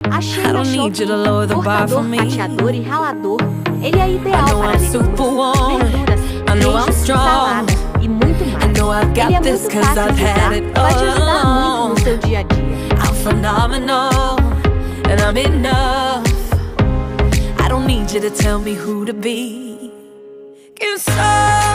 Achei na Shopee cortador, fatiador e ralador. Ele é ideal para legumes, verduras, peixes, salada e muito mais. Ele é muito fácil de usar, vai te ajudar muito no seu dia a dia. I'm phenomenal, and I'm enough. I don't need you to tell me who to be. Give some